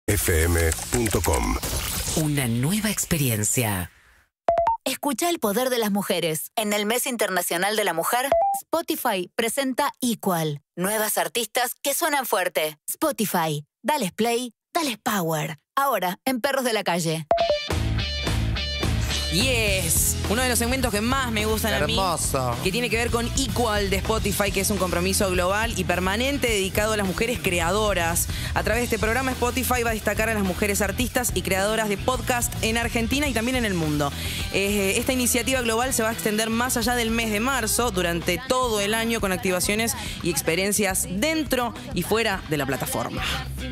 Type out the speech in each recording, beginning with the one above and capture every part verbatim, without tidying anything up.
f m punto com. Una nueva experiencia. Escucha el poder de las mujeres. En el Mes Internacional de la Mujer, Spotify presenta Equal. Nuevas artistas que suenan fuerte. Spotify. Dales play, dales power. Ahora, en Perros de la Calle. Yes, uno de los segmentos que más me gustan Hermoso. a mí, que tiene que ver con Equal de Spotify, que es un compromiso global y permanente dedicado a las mujeres creadoras. A través de este programa, Spotify va a destacar a las mujeres artistas y creadoras de podcast en Argentina y también en el mundo. Eh, esta iniciativa global se va a extender más allá del mes de marzo, durante todo el año, con activaciones y experiencias dentro y fuera de la plataforma.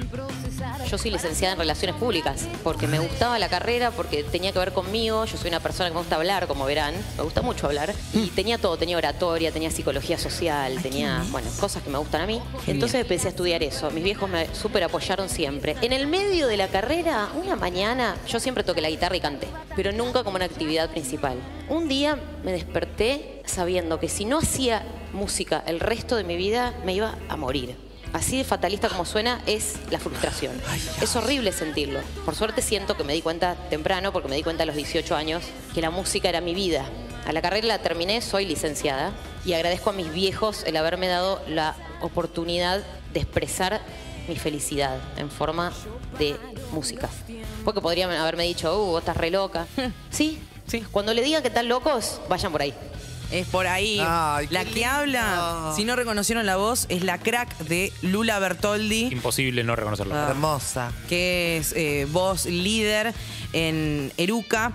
Yo soy licenciada en Relaciones Públicas porque me gustaba la carrera, porque tenía que ver conmigo. Yo soy una persona que me gusta hablar, como verán. Me gusta mucho hablar. Y tenía todo. Tenía oratoria, tenía psicología social, tenía, bueno, cosas que me gustan a mí. Entonces empecé a estudiar eso. Mis viejos me súper apoyaron siempre. En el medio de la carrera, una mañana, yo siempre toqué la guitarra y canté, pero nunca como una actividad principal. Un día me desperté sabiendo que si no hacía música el resto de mi vida, me iba a morir. Así de fatalista como suena es la frustración. Es horrible sentirlo. Por suerte siento que me di cuenta temprano, porque me di cuenta a los dieciocho años, que la música era mi vida. A la carrera la terminé, soy licenciada, y agradezco a mis viejos el haberme dado la oportunidad de expresar mi felicidad en forma de música. Porque podrían haberme dicho, uh, vos estás re loca. Sí, sí. Cuando le digan que están locos, vayan por ahí. Es por ahí. Ay, la qué que lindo. habla, si no reconocieron la voz, es la crack de Lula Bertoldi. Imposible no reconocerla. Ah. Hermosa. Que es eh, voz líder en Eruca.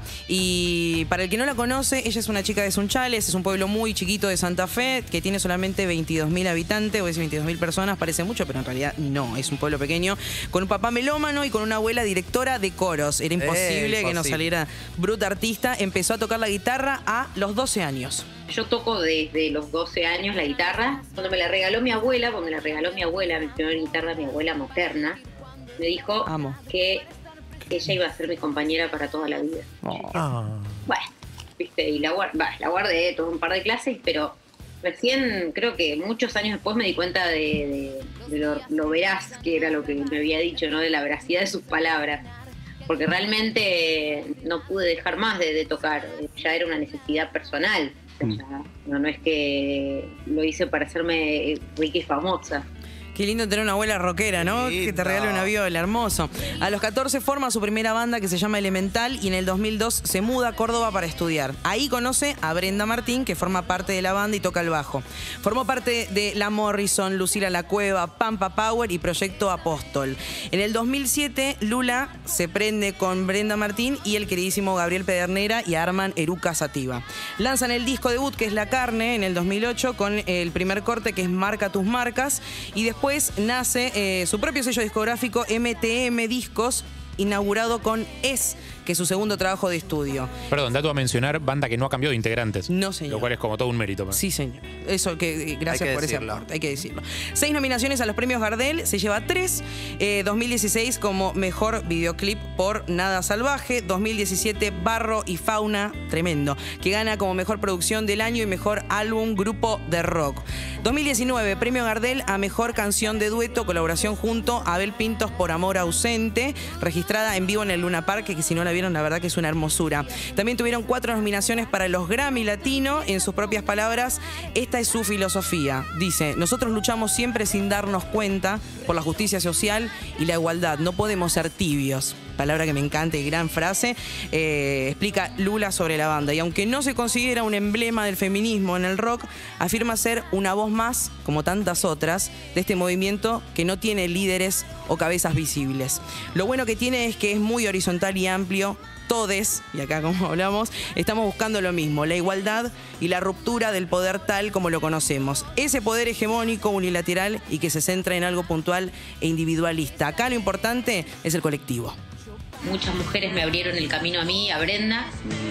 Y para el que no la conoce, ella es una chica de Sunchales, es un pueblo muy chiquito de Santa Fe, que tiene solamente veintidós mil habitantes, o es veintidós mil personas, parece mucho, pero en realidad no, es un pueblo pequeño, con un papá melómano y con una abuela directora de coros. Era imposible Eh, que no imposible. saliera bruta artista. Empezó a tocar la guitarra a los doce años. Yo toco desde los doce años la guitarra. Cuando me la regaló mi abuela, cuando me la regaló mi abuela, mi primera guitarra, mi abuela materna, me dijo Amo. que ella iba a ser mi compañera para toda la vida. Ah. Bueno, viste, y la, guard bah, la guardé, tuve un par de clases, pero recién, creo que muchos años después me di cuenta de, de, de lo, lo veraz que era lo que me había dicho, ¿no? De la veracidad de sus palabras. Porque realmente no pude dejar más de, de tocar, ya era una necesidad personal. O sea, no, no es que lo hice para hacerme rica y famosa. Qué lindo tener una abuela rockera, ¿no? Lindo. Que te regale una viola, hermoso. A los catorce forma su primera banda que se llama Elemental y en el dos mil dos se muda a Córdoba para estudiar. Ahí conoce a Brenda Martín, que forma parte de la banda y toca el bajo. Formó parte de La Morrison, Lucila La Cueva, Pampa Power y Proyecto Apóstol. En el dos mil siete, Lula se prende con Brenda Martín y el queridísimo Gabriel Pedernera y arman Eruca Sativa. Lanzan el disco debut, que es La Carne, en el dos mil ocho, con el primer corte, que es Marca tus marcas, y después Después nace eh, su propio sello discográfico, M T M Discos, inaugurado con Es, que es su segundo trabajo de estudio. Perdón, dato a mencionar, banda que no ha cambiado de integrantes. No, señor. Lo cual es como todo un mérito. Sí, señor. Eso, que gracias Hay que por decirlo. ese aporte, hay que decirlo. Seis nominaciones a los premios Gardel, se lleva tres. Eh, dos mil dieciséis como mejor videoclip por Nada Salvaje. dos mil diecisiete, Barro y Fauna, tremendo, que gana como mejor producción del año y mejor álbum grupo de rock. dos mil diecinueve, premio Gardel a mejor canción de dueto, colaboración junto a Abel Pintos por Amor Ausente, registrada en vivo en el Luna Park, que si no la vieron, la verdad que es una hermosura. También tuvieron cuatro nominaciones para los Grammy Latino. En sus propias palabras, esta es su filosofía. Dice, nosotros luchamos siempre sin darnos cuenta por la justicia social y la igualdad. No podemos ser tibios. Palabra que me encanta y gran frase. Eh, explica Lula sobre la banda. Y aunque no se considera un emblema del feminismo en el rock, afirma ser una voz más, como tantas otras, de este movimiento que no tiene líderes o cabezas visibles. Lo bueno que tiene es que es muy horizontal y amplio. Todes, y acá como hablamos, estamos buscando lo mismo, la igualdad y la ruptura del poder tal como lo conocemos. Ese poder hegemónico, unilateral y que se centra en algo puntual e individualista. Acá lo importante es el colectivo. Muchas mujeres me abrieron el camino a mí, a Brenda.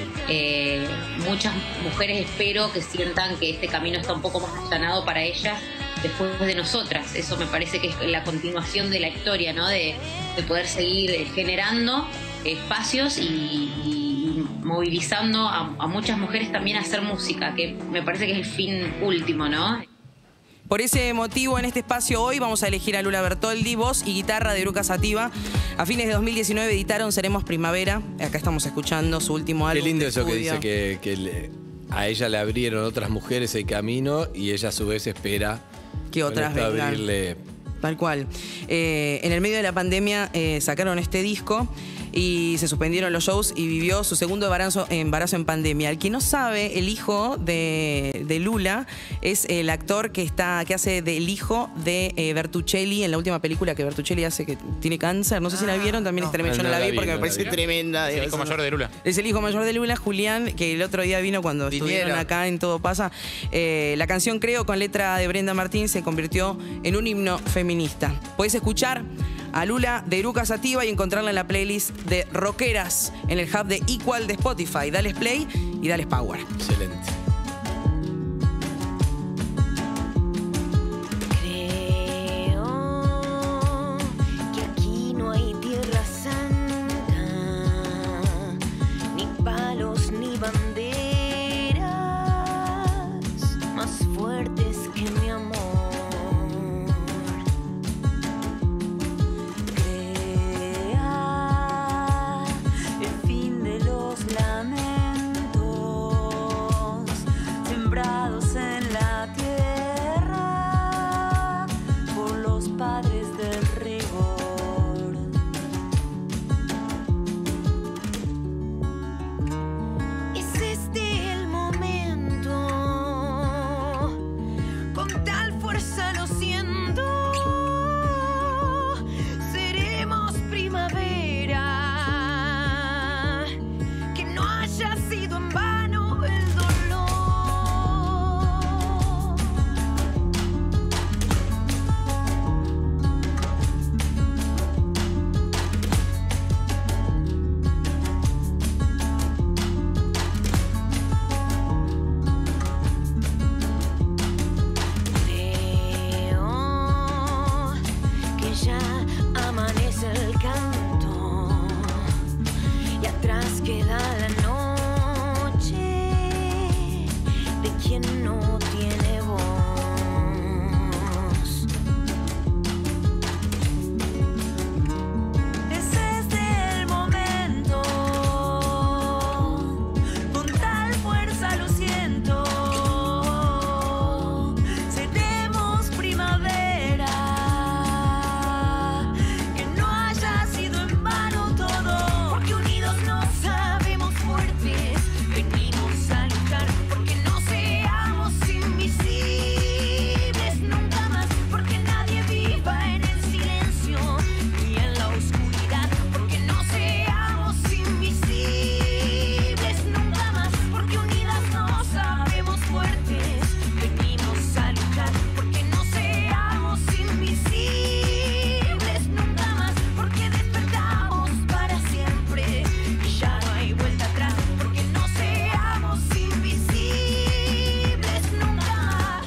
Eh, muchas mujeres espero que sientan que este camino está un poco más allanado para ellas después de nosotras. Eso me parece que es la continuación de la historia, ¿no? De, de poder seguir generando espacios y, y movilizando a, a muchas mujeres también a hacer música, que me parece que es el fin último, ¿no? Por ese motivo, en este espacio hoy vamos a elegir a Lula Bertoldi, voz y guitarra de Eruca Sativa. A fines de dos mil diecinueve editaron Seremos Primavera. Acá estamos escuchando su último álbum. Qué lindo de eso que estudio. dice que, que le- a ella le abrieron otras mujeres el camino y ella a su vez espera Que con otras esto vengan. abrirle. Tal cual. Eh, en el medio de la pandemia eh, sacaron este disco y se suspendieron los shows y vivió su segundo embarazo, embarazo en pandemia. El que no sabe, el hijo de, de Lula es el actor que está que hace del hijo de eh, Bertuccelli en la última película que Bertuccelli hace, que tiene cáncer. No sé si la vieron, también es tremenda. Yo no, No la la vi vi, porque no me la parece vi. tremenda. El digo, hijo eso mayor no. de Lula. Es el hijo mayor de Lula, Julián, que el otro día vino cuando estuvieron Vinieron. acá en Todo Pasa. Eh, la canción Creo, con letra de Brenda Martín, se convirtió en un himno feminista. Puedes escuchar a Lula de Eruca Sativa y encontrarla en la playlist de Rockeras en el hub de Equal de Spotify. Dales play y dales power. Excelente. Creo que aquí no hay tierra santa, ni palos ni banderas más fuertes que mi amor. Crea el fin de los lamentos sembrados en la tierra por los padres del rigor. Es este el momento, con tal fuerza lo siento, seremos primavera, que no haya sido en vano el dolor. Creo que ya amanece el canto y atrás queda la noche de quien no tiene voz. Es este el momento, con tal fuerza lo siento, seremos primavera, que no haya sido en vano todo, porque unidos nos sabemos fuertes, venimos a luchar, porque no seamos invisibles nunca más, porque nadie viva en el silencio y en la oscuridad, porque no seamos invisibles nunca más, porque unidas nos sabemos fuertes, venimos a luchar, porque no seamos invisibles nunca más, porque despertamos para siempre y ya no hay vuelta atrás, porque no seamos invisibles nunca más.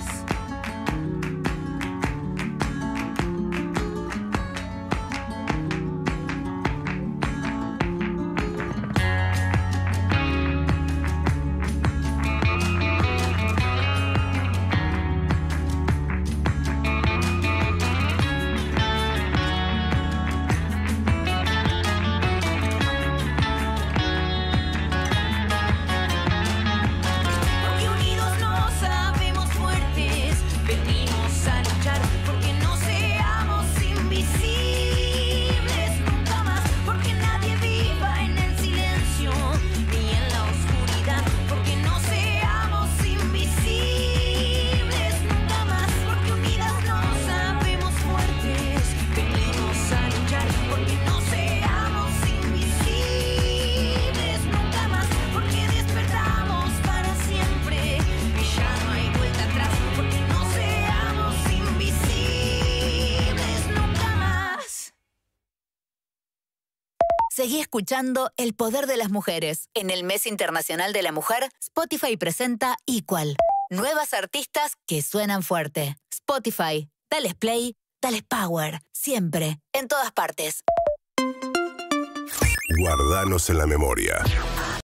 Porque unidos nos sabemos fuertes, venimos a luchar, porque no seamos invisibles nunca más, porque nadie viva en el silencio ni en la oscuridad, porque no seamos invisibles nunca más, porque unidas nos sabemos fuertes, venimos a luchar, porque no seamos invisibles nunca más, porque despertamos para siempre y ya no hay vuelta atrás, porque no seamos invisibles nunca más. Seguí escuchando El Poder de las Mujeres. En el Mes Internacional de la Mujer, Spotify presenta Equal. Nuevas artistas que suenan fuerte. Spotify. Dales play, dales power. Siempre, en todas partes. Guardanos en la memoria.